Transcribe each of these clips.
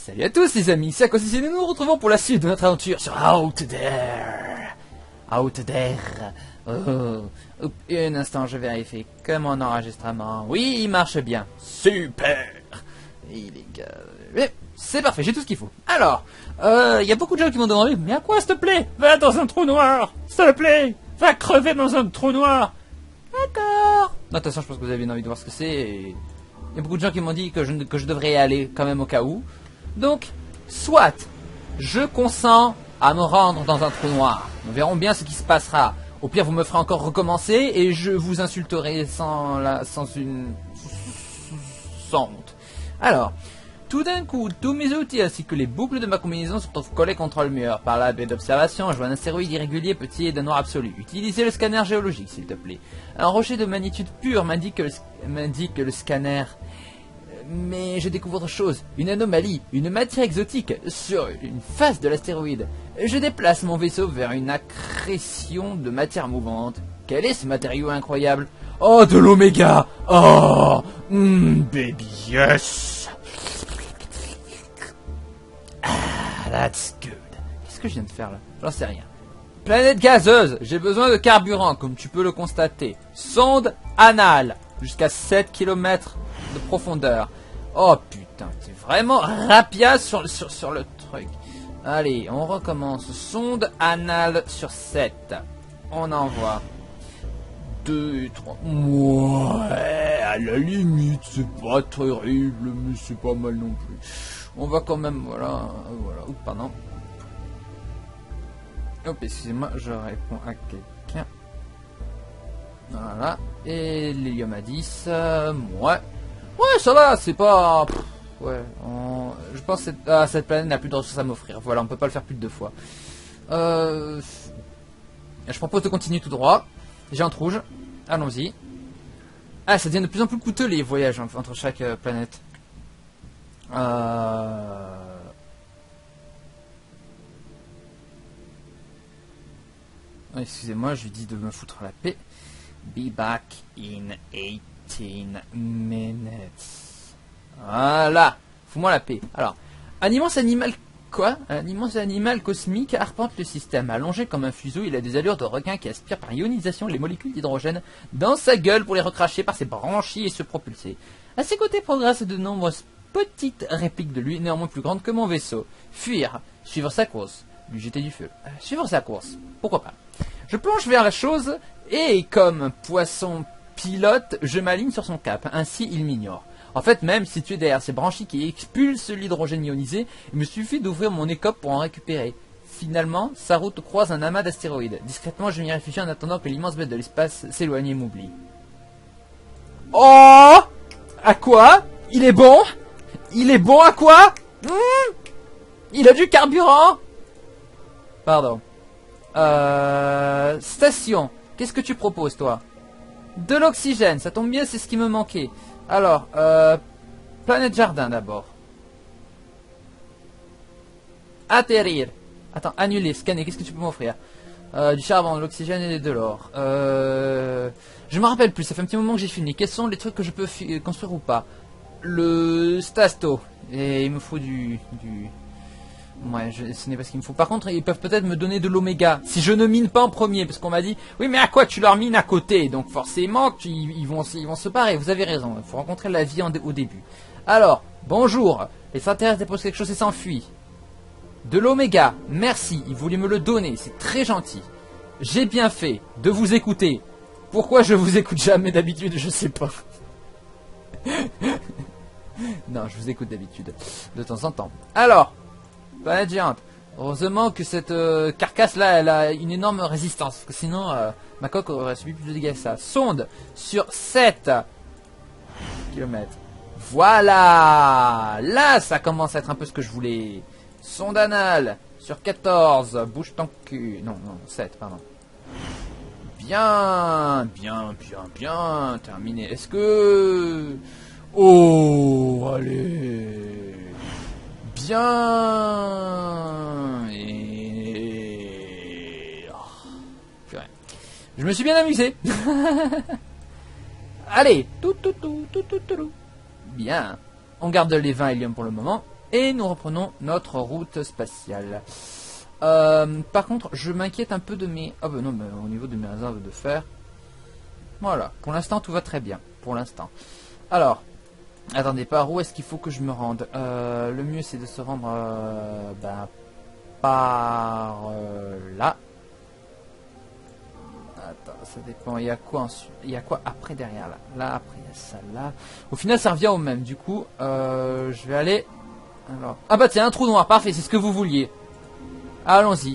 Salut à tous les amis, c'est Akos et nous nous retrouvons pour la suite de notre aventure sur Out There. Out There. Oh. Un instant, je vérifie que mon enregistrement. Oui, il marche bien. Super. Illégal. C'est parfait, j'ai tout ce qu'il faut. Alors, il y a beaucoup de gens qui m'ont demandé, mais à quoi s'il te plaît? Va dans un trou noir, s'il te plaît. Va crever dans un trou noir. D'accord. Non, de toute façon, je pense que vous avez bien envie de voir ce que c'est. Et... il y a beaucoup de gens qui m'ont dit que je devrais y aller quand même au cas où. Donc, soit je consens à me rendre dans un trou noir. Nous verrons bien ce qui se passera. Au pire, vous me ferez encore recommencer et je vous insulterai sans honte. Alors, tout d'un coup, tous mes outils ainsi que les boucles de ma combinaison sont collés contre le mur. Par la baie d'observation, je vois un astéroïde irrégulier petit et d'un noir absolu. Utilisez le scanner géologique, s'il te plaît. Un rocher de magnitude pure m'indique que le scanner... Mais je découvre autre chose, une anomalie, une matière exotique sur une face de l'astéroïde. Je déplace mon vaisseau vers une accrétion de matière mouvante. Quel est ce matériau incroyable? Oh, de l'oméga! Oh, baby, yes! Ah, that's good. Qu'est-ce que je viens de faire là? J'en sais rien. Planète gazeuse, j'ai besoin de carburant, comme tu peux le constater. Sonde anale, jusqu'à 7 km de profondeur. Oh putain, c'est vraiment rapiace sur le truc. Allez, on recommence. Sonde anale sur 7. On envoie. 2, 3. Ouais, à la limite, c'est pas terrible, mais c'est pas mal non plus. On va quand même, voilà. Oups, pardon. Hop, excusez-moi, je réponds à quelqu'un. Voilà. Et l'hélium à 10. Ouais, ça va, c'est pas... ouais, je pense que cette planète n'a plus de ressources à m'offrir. Voilà, on peut pas le faire plus de 2 fois. Je propose de continuer tout droit. Géante rouge. Allons-y. Ah, ça devient de plus en plus coûteux les voyages entre chaque planète. Excusez-moi, je lui dis de me foutre la paix. Be back in 18 minutes. Voilà. Fous-moi la paix. Alors, un immense animal... quoi? Un immense animal cosmique arpente le système. Allongé comme un fuseau, il a des allures de requin qui aspire par ionisation les molécules d'hydrogène dans sa gueule pour les recracher par ses branchies et se propulser. À ses côtés progressent de nombreuses petites répliques de lui, néanmoins plus grandes que mon vaisseau. Fuir. Suivre sa course. Lui jeter du feu. Suivre sa course. Pourquoi pas. Je plonge vers la chose et, comme poisson pilote, je m'aligne sur son cap. Ainsi, il m'ignore. En fait, même situé derrière ces branchies qui expulsent l'hydrogène ionisé, il me suffit d'ouvrir mon écope pour en récupérer. Finalement, sa route croise un amas d'astéroïdes. Discrètement, je m'y réfugie en attendant que l'immense bête de l'espace s'éloigne et m'oublie. Oh! À quoi? Il est bon? Il est bon à quoi? Il a du carburant? Pardon. Station. Qu'est-ce que tu proposes, toi? De l'oxygène, ça tombe bien, c'est ce qui me manquait. Alors, planète jardin d'abord. Atterrir. Attends, annuler, scanner, qu'est-ce que tu peux m'offrir? Du charbon, de l'oxygène et de l'or. Je me rappelle plus, ça fait un petit moment que j'ai fini. Quels sont les trucs que je peux construire ou pas? Le stasto. Et il me faut du... ouais, ce n'est pas ce qu'il me faut. Par contre, ils peuvent peut-être me donner de l'oméga. Si je ne mine pas en premier, parce qu'on m'a dit, oui, mais à quoi tu leur mines à côté? Donc forcément, ils vont se parer. Vous avez raison, il faut rencontrer la vie au début. Alors, bonjour. Les extraterrestres déposent quelque chose et s'enfuient. De l'oméga, merci, ils voulaient me le donner, c'est très gentil. J'ai bien fait de vous écouter. Pourquoi je vous écoute jamais d'habitude, je sais pas. Non, je vous écoute d'habitude, de temps en temps. Alors... planète géante. Heureusement que cette carcasse là, elle a une énorme résistance. Parce que sinon, ma coque aurait subi plus de dégâts que ça. Sonde sur 7 km. Voilà. Là, ça commence à être un peu ce que je voulais. Sonde anale sur 14. Bouge ton cul. Non, 7, pardon. Bien. Terminé. Est-ce que... oh, allez... bien. Et... oh, purée. Je me suis bien amusé. Allez. Bien. On garde les 20 hélium pour le moment. Et nous reprenons notre route spatiale. Par contre, je m'inquiète un peu de mes... Ah bah non, mais au niveau de mes réserves de fer. Voilà, pour l'instant tout va très bien. Pour l'instant. Alors, attendez, par où est-ce qu'il faut que je me rende? Le mieux c'est de se rendre par là. Attends, ça dépend. Il y a quoi ensuite? Il y a quoi après derrière là? Là, après il y a ça là. Au final ça revient au même. Du coup, je vais aller... Alors... Ah bah tiens, un trou noir, parfait, c'est ce que vous vouliez. Allons-y.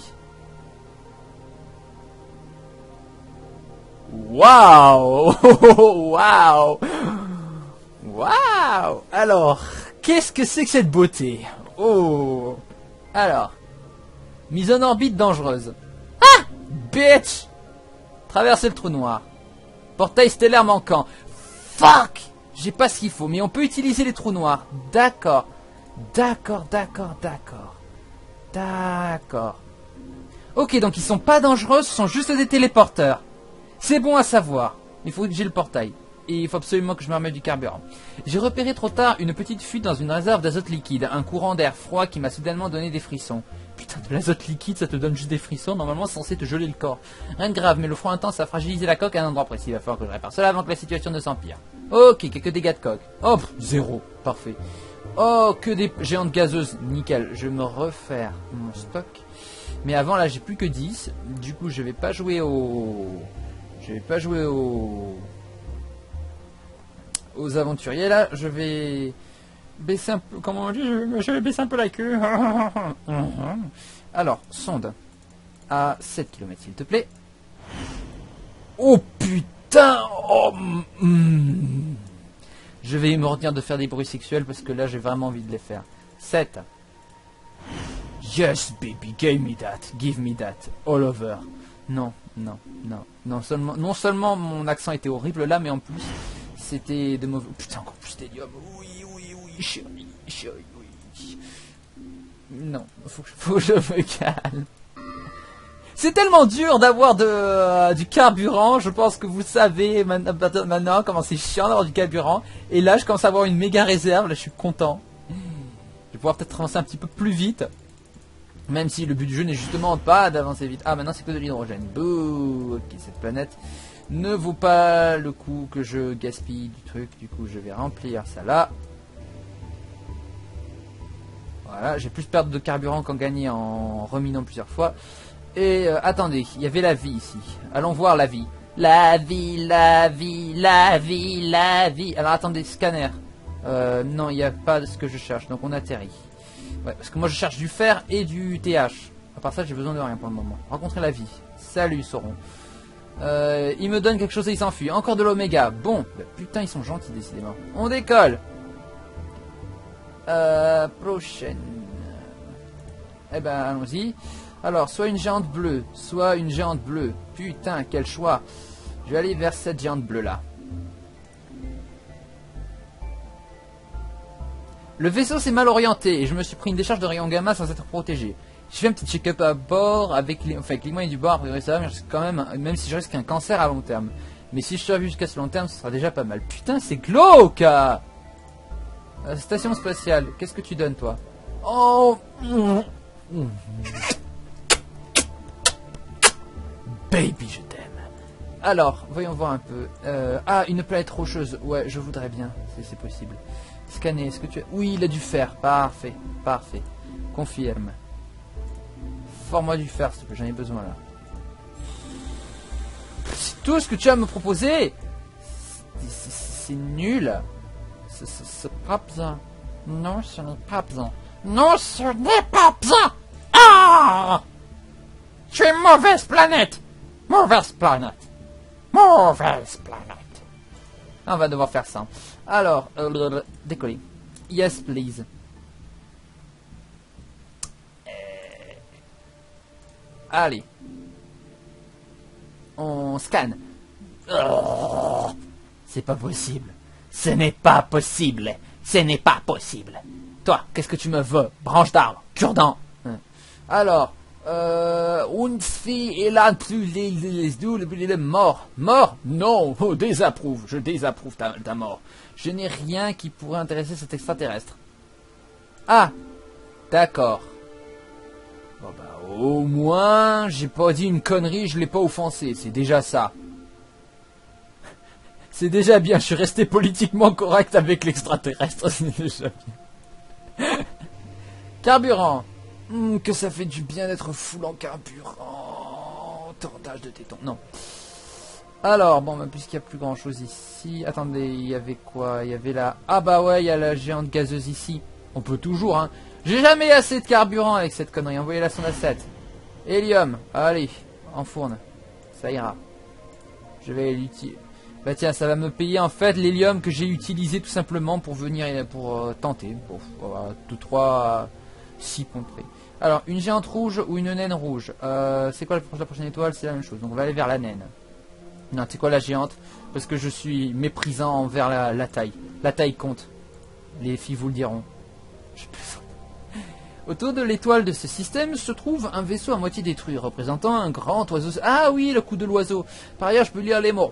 Waouh. Waouh. Waouh. Alors, qu'est-ce que c'est que cette beauté? Oh. Alors, mise en orbite dangereuse. Ah, bitch. Traverser le trou noir. Portail stellaire manquant. Fuck. J'ai pas ce qu'il faut, mais on peut utiliser les trous noirs. D'accord. D'accord, d'accord, d'accord. D'accord. Ok, donc ils sont pas dangereux, ce sont juste des téléporteurs. C'est bon à savoir. Il faut que j'ai le portail. Et il faut absolument que je me remette du carburant. J'ai repéré trop tard une petite fuite dans une réserve d'azote liquide. Un courant d'air froid qui m'a soudainement donné des frissons. Putain, de l'azote liquide, ça te donne juste des frissons. Normalement, c'est censé te geler le corps. Rien de grave, mais le froid intense a fragilisé la coque à un endroit précis. Il va falloir que je répare cela avant que la situation ne s'empire. Ok, quelques dégâts de coque. Oh, zéro. Parfait. Oh, que des géantes gazeuses. Nickel. Je vais me refaire mon stock. Mais avant, là, j'ai plus que 10. Du coup, je vais pas jouer au... Je vais pas jouer aux aventuriers, là. Je vais baisser un peu... Comment on dit? Je vais baisser un peu la queue. Alors, sonde. À 7 km, s'il te plaît. Oh, putain. Oh, Je vais me retenir de faire des bruits sexuels parce que là, j'ai vraiment envie de les faire. 7. Yes, baby, give me that, all over. Non, non, non, non seulement mon accent était horrible là, mais en plus, c'était de mauvais... Putain, encore plus d'hélium. Oui, chérie, oui. Non, faut que je me calme. C'est tellement dur d'avoir du carburant, je pense que vous savez maintenant comment c'est chiant d'avoir du carburant. Et là, je commence à avoir une méga réserve, là, je suis content. Je vais pouvoir peut-être avancer un petit peu plus vite. Même si le but du jeu n'est justement pas d'avancer vite. Ah, maintenant c'est que de l'hydrogène. Bouh. Ok, cette planète ne vaut pas le coup que je gaspille du truc. Du coup, je vais remplir ça là. Voilà, j'ai plus perdre de carburant qu'en gagner en reminant plusieurs fois. Et attendez, il y avait la vie ici. Allons voir la vie. La vie. Alors attendez, scanner. Non, il n'y a pas ce que je cherche, donc on atterrit. Ouais, parce que moi je cherche du fer et du TH. À part ça, j'ai besoin de rien pour le moment. Rencontrer la vie. Salut, Sauron. Il me donne quelque chose et il s'enfuit. Encore de l'oméga. Bon, bah, putain, ils sont gentils décidément. On décolle. Prochaine. Eh ben, allons-y. Alors, soit une géante bleue, soit une géante bleue. Putain, quel choix. Je vais aller vers cette géante bleue là. Le vaisseau s'est mal orienté et je me suis pris une décharge de rayons gamma sans être protégé. Je fais un petit check-up à bord avec les moyens du bord, après ça, mais quand même si je risque un cancer à long terme. Mais si je survis jusqu'à ce long terme, ce sera déjà pas mal. Putain, c'est glauque! Station spatiale, qu'est-ce que tu donnes, toi? Oh! Baby, je t'aime. Alors, voyons voir un peu. Une planète rocheuse. Ouais, je voudrais bien, si c'est possible. Scanner, est-ce que tu as... Oui, il a du fer. Parfait, parfait. Confirme. Forme-moi du fer, s'il te plaît, j'en ai besoin là. C'est tout ce que tu as à me proposer. C'est nul. C'est pas bien. Non, ce n'est pas bien. Non, ce n'est pas bien. Ah! Tu es mauvaise planète. Mauvaise planète. Mauvaise planète. On va devoir faire ça. Alors, décoller. Yes, please. Allez. On scanne. Oh, c'est pas possible. Ce n'est pas possible. Ce n'est pas possible. Toi, qu'est-ce que tu me veux? Branche d'arbre. Cure-dent. Alors, une fille est là plus les mort. Mort? Non, oh, désapprouve. Je désapprouve ta mort. Je n'ai rien qui pourrait intéresser cet extraterrestre. Ah, d'accord. Bon bah au moins, j'ai pas dit une connerie, je l'ai pas offensé, c'est déjà ça. C'est déjà bien, je suis resté politiquement correct avec l'extraterrestre, c'est déjà bien. Carburant. Que ça fait du bien d'être full en carburant. Tordage de téton, non. Alors, bon, bah, puisqu'il n'y a plus grand chose ici. Attendez, il y avait quoi? Il y avait la... Ah bah ouais, il y a la géante gazeuse ici. On peut toujours, hein. J'ai jamais assez de carburant avec cette connerie. Envoyez la sonde à 7. Hélium. Allez, enfourne. Ça ira. Je vais l'utiliser. Bah tiens, ça va me payer en fait l'hélium que j'ai utilisé tout simplement pour venir, pour tenter. Bon, voilà, 2, 3, 6 points près. Alors, une géante rouge ou une naine rouge. C'est quoi la prochaine étoile? C'est la même chose. Donc on va aller vers la naine. Non, c'est quoi la géante? Parce que je suis méprisant envers la taille. La taille compte. Les filles vous le diront. Je plaisante. Autour de l'étoile de ce système se trouve un vaisseau à moitié détruit, représentant un grand oiseau. Ah oui, le coup de l'oiseau. Par ailleurs, je peux lire les mots.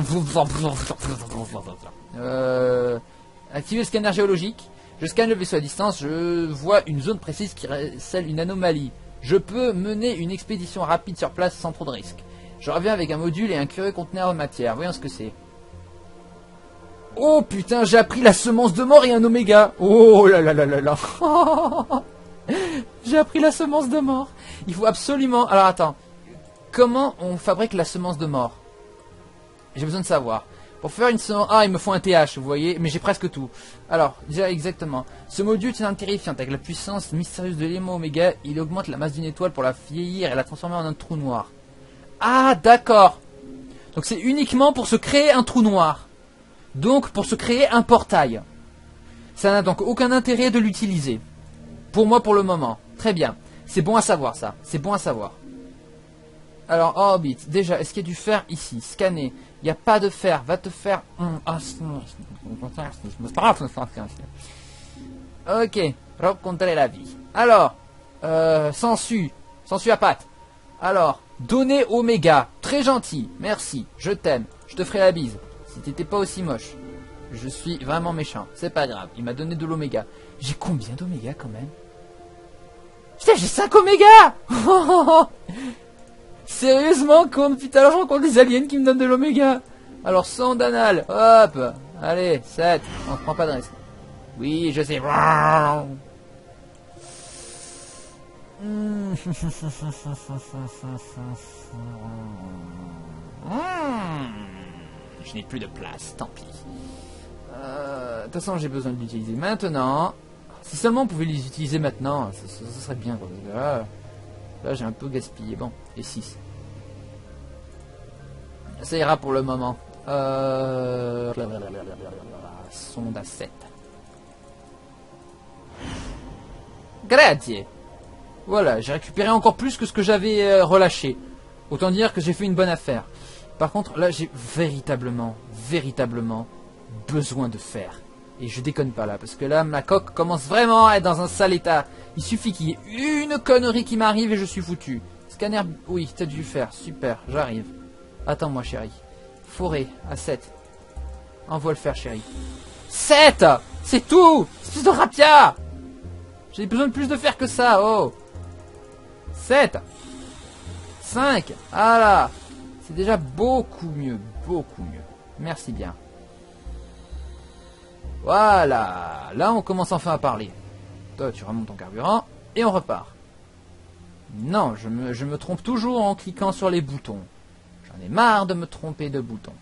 Activer le scanner géologique. Je scanne le vaisseau à distance. Je vois une zone précise qui recèle une anomalie. Je peux mener une expédition rapide sur place sans trop de risques. Je reviens avec un module et un curieux conteneur de matière. Voyons ce que c'est. Oh putain, j'ai appris la semence de mort et un oméga. Oh là là là là là. J'ai appris la semence de mort. Il faut absolument... Alors attends. Comment on fabrique la semence de mort? J'ai besoin de savoir. Pour faire une semence... Ah, il me faut un TH, vous voyez. Mais j'ai presque tout. Alors, déjà exactement. Ce module est une arme terrifiante. Avec la puissance mystérieuse de l'élément oméga, il augmente la masse d'une étoile pour la vieillir et la transformer en un trou noir. Ah, d'accord. Donc c'est uniquement pour se créer un trou noir. Donc pour se créer un portail. Ça n'a donc aucun intérêt de l'utiliser. Pour moi pour le moment. Très bien. C'est bon à savoir ça. C'est bon à savoir. Alors orbit. Déjà, est-ce qu'il y a du fer ici? Scanner. Il n'y a pas de fer. Va te faire... Ok. Rencontrer la vie. Alors. Sensu. Sensu à patte. Alors. Donner Oméga. Très gentil. Merci. Je t'aime. Je te ferai la bise. Si t'étais pas aussi moche. Je suis vraiment méchant. C'est pas grave. Il m'a donné de l'Oméga. J'ai combien d'Oméga quand même? Putain, j'ai 5 Oméga. Sérieusement, putain, alors je rencontre des aliens qui me donnent de l'Oméga. Alors, sonde anal. Hop. Allez, 7. On prend pas de risque. Oui, je sais. Je n'ai plus de place, tant pis. De toute façon, j'ai besoin de l'utiliser maintenant. Si seulement on pouvait les utiliser maintenant, ça serait bien. Quoi, parce que là j'ai un peu gaspillé. Bon, et 6. Ça ira pour le moment. Sonde à 7. Grazie. Voilà, j'ai récupéré encore plus que ce que j'avais relâché. Autant dire que j'ai fait une bonne affaire. Par contre, là, j'ai véritablement besoin de fer. Et je déconne pas là, parce que là, ma coque commence vraiment à être dans un sale état. Il suffit qu'il y ait une connerie qui m'arrive et je suis foutu. Scanner, oui, t'as dû faire, super, j'arrive. Attends-moi, chérie. Forêt, à 7. Envoie le fer, chérie. 7. C'est tout. Espèce de rapia. J'ai besoin de plus de fer que ça, oh. 7. 5. Ah là. C'est déjà beaucoup mieux, beaucoup mieux. Merci bien. Voilà. Là, on commence enfin à parler. Toi, tu remontes ton carburant et on repart. Non, je me trompe toujours en cliquant sur les boutons. J'en ai marre de me tromper de boutons.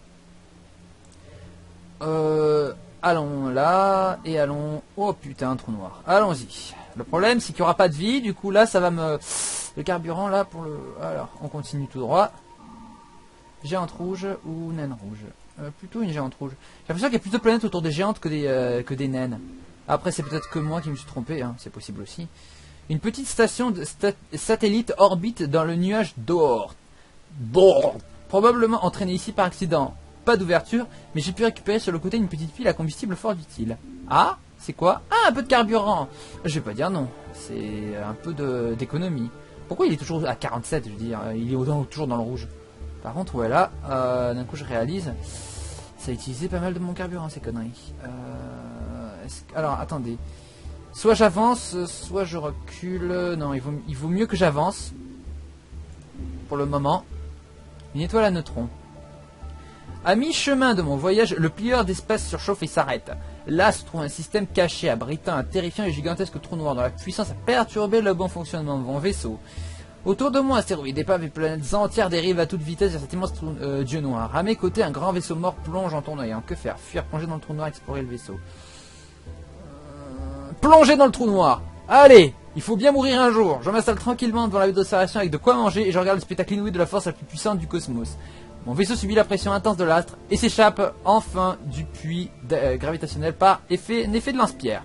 Allons là et allons... Oh putain, trou noir. Allons-y. Le problème, c'est qu'il n'y aura pas de vie. Du coup, là, ça va me... Le carburant, là, pour le... Alors, on continue tout droit. Géante rouge ou naine rouge? Plutôt une géante rouge. J'ai l'impression qu'il y a plus de planètes autour des géantes que des naines. Après, c'est peut-être que moi qui me suis trompé. Hein. C'est possible aussi. Une petite station de satellite orbite dans le nuage d'or. Probablement entraîné ici par accident. Pas d'ouverture, mais j'ai pu récupérer sur le côté une petite pile à combustible fort utile. Ah, c'est quoi? Ah, un peu de carburant. Je vais pas dire non. C'est un peu d'économie. Pourquoi il est toujours à 47, je veux dire? Il est toujours dans le rouge. Par contre, ouais, là, d'un coup, je réalise... Ça a utilisé pas mal de mon carburant, ces conneries. Alors, attendez. Soit j'avance, soit je recule. Non, il vaut mieux que j'avance. Pour le moment. Une étoile à neutrons. À mi-chemin de mon voyage, le plieur d'espace surchauffe et s'arrête. Là se trouve un système caché abritant un terrifiant et gigantesque trou noir dont la puissance a perturbé le bon fonctionnement de mon vaisseau. Autour de moi, astéroïdes, épaves et planètes entières dérivent à toute vitesse vers cet immense dieu noir. À mes côtés, un grand vaisseau mort plonge en tournoyant. Que faire? Fuir, plonger dans le trou noir, explorer le vaisseau. Plonger dans le trou noir. Allez, il faut bien mourir un jour. Je m'installe tranquillement devant la d'observation avec de quoi manger et je regarde le spectacle inouï de la force la plus puissante du cosmos. Mon vaisseau subit la pression intense de l'astre et s'échappe enfin du puits gravitationnel par un effet de lance-pierre.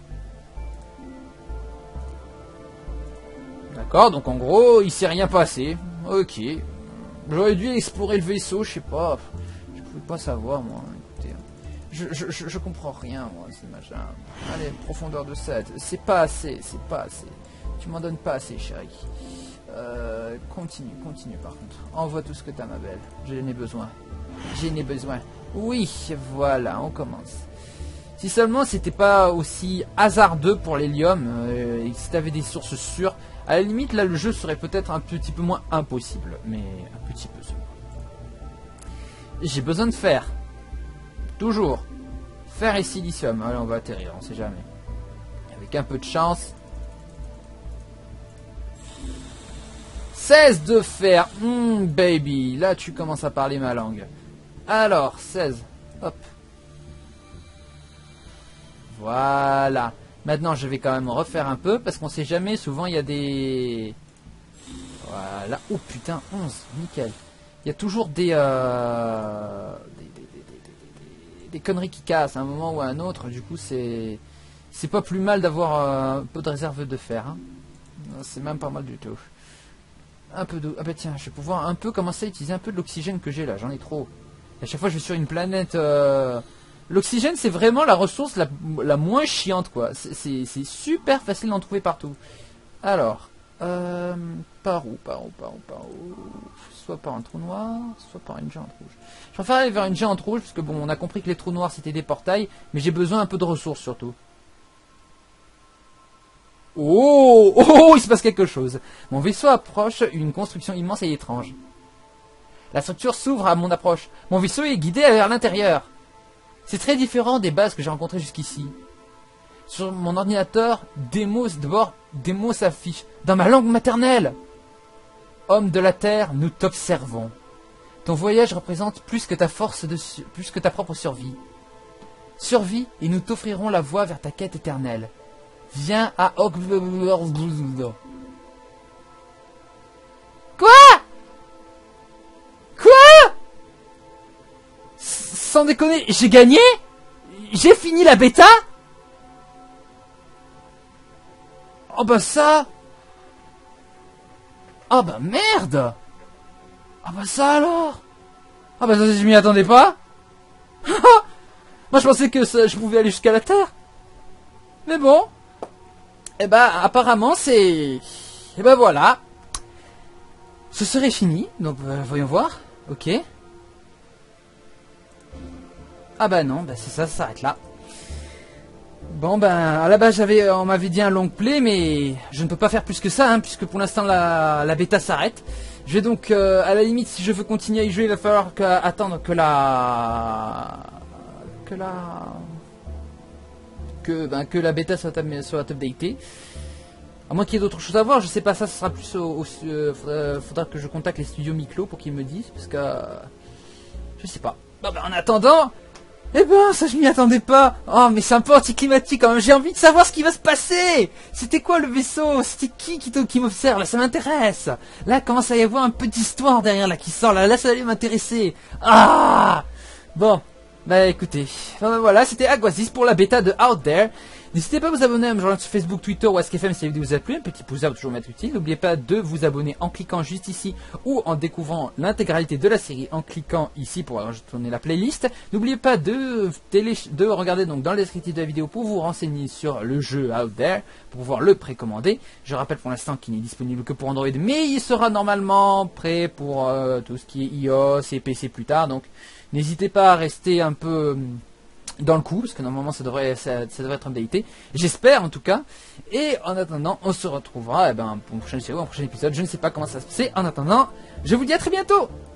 D'accord, donc en gros, il s'est rien passé. Ok. J'aurais dû explorer le vaisseau, je sais pas. Je pouvais pas savoir, moi. Écoutez, je comprends rien, moi, ces machins. Allez, profondeur de 7. C'est pas assez, c'est pas assez. Tu m'en donnes pas assez, chérie. Continue par contre. Envoie tout ce que t'as, ma belle. J'en ai besoin. J'en ai besoin. Oui, voilà, on commence. Si seulement c'était pas aussi hasardeux pour l'hélium, et si t'avais des sources sûres, à la limite, là, le jeu serait peut-être un petit peu moins impossible. Mais un petit peu seulement. J'ai besoin de fer. Toujours. Fer et silicium. Allez, on va atterrir, on sait jamais. Avec un peu de chance. 16 de fer. Baby. Là, tu commences à parler ma langue. Alors, 16. Hop. Voilà. Maintenant, je vais quand même refaire un peu, parce qu'on sait jamais, souvent il y a des... Voilà. Oh putain, 11, nickel. Il y a toujours des conneries qui cassent à un moment ou à un autre, du coup c'est pas plus mal d'avoir un peu de réserve de fer. Hein. C'est même pas mal du tout. Un peu d'eau. Ah bah tiens, je vais pouvoir un peu commencer à utiliser un peu de l'oxygène que j'ai là, j'en ai trop. À chaque fois je vais sur une planète... L'oxygène, c'est vraiment la ressource la moins chiante, quoi. C'est super facile d'en trouver partout. Alors, par où? Soit par un trou noir, soit par une géante rouge. Je préfère aller vers une géante rouge, parce que bon, on a compris que les trous noirs, c'était des portails, mais j'ai besoin un peu de ressources, surtout. Oh, il se passe quelque chose. Mon vaisseau approche une construction immense et étrange. La structure s'ouvre à mon approche. Mon vaisseau est guidé vers l'intérieur. C'est très différent des bases que j'ai rencontrées jusqu'ici. Sur mon ordinateur, des mots s'affichent dans ma langue maternelle. Homme de la Terre, nous t'observons. Ton voyage représente plus que ta plus que ta propre survie. Survie et nous t'offrirons la voie vers ta quête éternelle. Viens à Quoi? Sans déconner, j'ai gagné? J'ai fini la bêta? Oh bah ça! Oh bah merde! Ah bah ça alors! Ah bah ça, je m'y attendais pas! Moi je pensais que je pouvais aller jusqu'à la Terre! Mais bon! Et bah apparemment c'est... Et bah voilà! Ce serait fini, donc voyons voir. Ok. Ah bah non, bah c'est ça s'arrête là. Bon ben, à la base on m'avait dit un long play, mais je ne peux pas faire plus que ça, hein, puisque pour l'instant la bêta s'arrête. Je vais donc, à la limite, si je veux continuer à y jouer, il va falloir attendre que la bêta soit updatée. À moins qu'il y ait d'autres choses à voir, je sais pas, ça sera plus faudra que je contacte les studios Miklo pour qu'ils me disent, parce que je sais pas. Bon ben en attendant, eh ben ça je m'y attendais pas. Oh mais c'est un peu anticlimatique quand même, j'ai envie de savoir ce qui va se passer. C'était quoi le vaisseau? C'était qui m'observe là? Ça m'intéresse. Là commence à y avoir un peu d'histoire derrière là qui sort là ça allait m'intéresser. Ah bon, bah écoutez, voilà, c'était Aguasis pour la bêta de Out There. N'hésitez pas à vous abonner à me rejoindre sur Facebook, Twitter ou AskFM si la vidéo vous a plu. Un petit pouce vert toujours m'être utile. N'oubliez pas de vous abonner en cliquant juste ici ou en découvrant l'intégralité de la série en cliquant ici pour tourner la playlist. N'oubliez pas de regarder donc dans le descriptif de la vidéo pour vous renseigner sur le jeu Out There, pour pouvoir le précommander. Je rappelle pour l'instant qu'il n'est disponible que pour Android, mais il sera normalement prêt pour tout ce qui est iOS et PC plus tard. Donc n'hésitez pas à rester un peu dans le coup, parce que normalement ça devrait être updaté. J'espère en tout cas. Et en attendant, on se retrouvera pour une prochaine série, un prochain épisode. Je ne sais pas comment ça va se passer. En attendant, je vous dis à très bientôt.